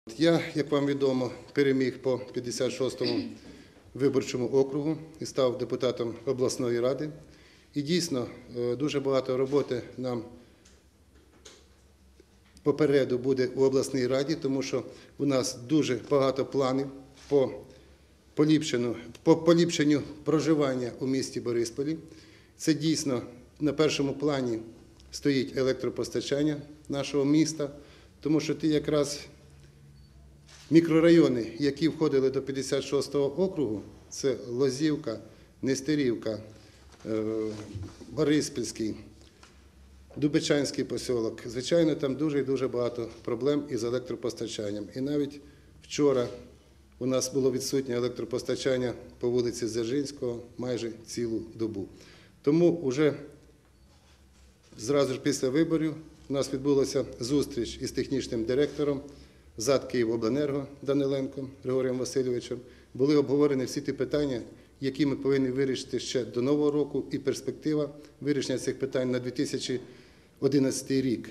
Я, як вам відомо, переміг по 56-му виборчому округу і став депутатом обласної ради. І дійсно дуже багато роботи нам попереду буде у обласній раді, тому що у нас дуже багато планів по поліпшенню проживання у місті Борисполі. Це дійсно на першому плані стоїть електропостачання нашого міста, тому що ті якраз мікрорайони, які входили до 56-го округу, це Лозівка, Нестерівка, Бориспільський, Дубичанський посілок. Звичайно, там дуже і дуже багато проблем із електропостачанням. І навіть вчора у нас було відсутнє електропостачання по вулиці Дзержинського майже цілу добу. Тому вже зразу ж після виборів у нас відбулася зустріч із технічним директором ЗАД «Київобленерго» Даниленком Григорієм Васильовичем. Були обговорені всі ті питання, які ми повинні вирішити ще до Нового року, і перспектива вирішення цих питань на 2011 рік.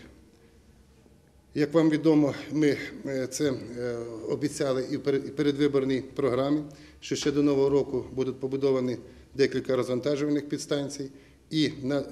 Як вам відомо, ми це обіцяли і в передвиборній програмі, що ще до Нового року будуть побудовані декілька розвантажувальних підстанцій, і на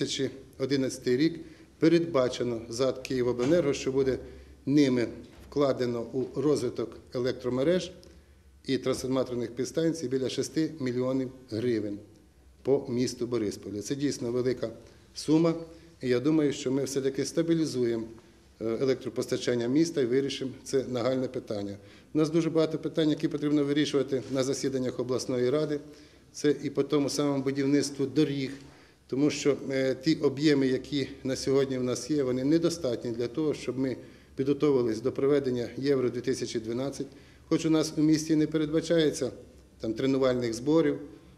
2011 рік передбачено ЗАД «Київобленерго», що буде ними вкладено у розвиток електромереж і трансформаторних підстанцій біля 6 мільйонів гривень по місту Борисполі. Це дійсно велика сума, і я думаю, що ми все-таки стабілізуємо електропостачання міста і вирішимо це нагальне питання. У нас дуже багато питань, які потрібно вирішувати на засіданнях обласної ради. Це і по тому самому будівництву доріг, тому що ті об'єми, які на сьогодні в нас є, вони недостатні для того, щоб ми підготовились до проведення Євро-2012. Хоч у нас у місті не передбачається там тренувальних зборів,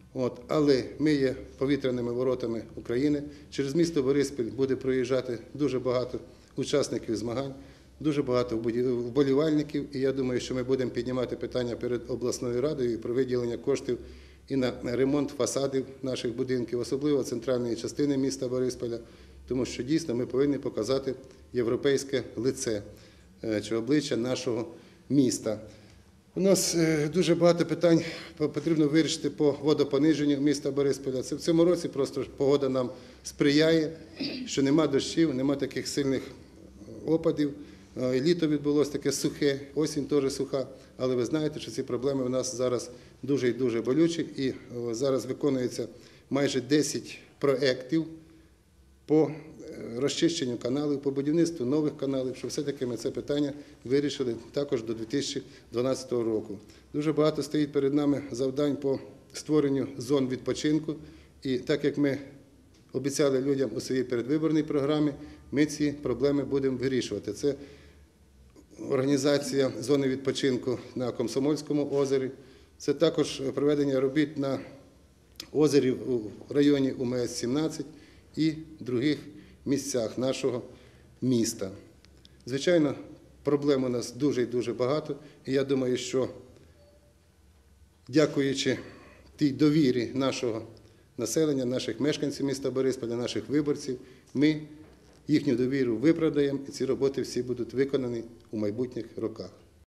але ми є повітряними воротами України. Через місто Бориспіль буде проїжджати дуже багато учасників змагань, дуже багато вболівальників. І я думаю, що ми будемо піднімати питання перед обласною радою про виділення коштів і на ремонт фасадів наших будинків, особливо центральної частини міста Борисполя, тому що дійсно ми повинні показати європейське лице чи обличчя нашого міста. У нас дуже багато питань потрібно вирішити по водопониженню міста Борисполя. Це в цьому році просто погода нам сприяє, що нема дощів, нема таких сильних опадів. Літо відбулося таке сухе, осінь теж суха, але ви знаєте, що ці проблеми у нас зараз дуже і дуже болючі, і зараз виконується майже 10 проєктів по розчищенню каналів, по будівництву нових каналів, щоб все-таки ми це питання вирішили також до 2012 року. Дуже багато стоїть перед нами завдань по створенню зон відпочинку, і так як ми обіцяли людям у своїй передвиборній програмі, ми ці проблеми будемо вирішувати. Це організація зони відпочинку на Комсомольському озері, це також проведення робіт на озері у районі УМС-17 і других місцях нашого міста. Звичайно, проблем у нас дуже і дуже багато, і я думаю, що дякуючи тій довірі нашого населення, наших мешканців міста Борисполя, наших виборців, ми їхню довіру виправдаємо, і ці роботи всі будуть виконані у майбутніх роках.